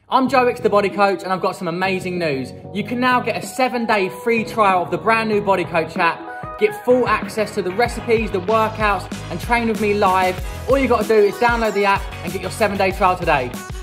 I'm Wicks, the body coach, and I've got some amazing news. You can now get a 7-day free trial of the brand new Body Coach app, get full access to the recipes, the workouts, and train with me live. All you got to do is download the app and get your 7-day trial today.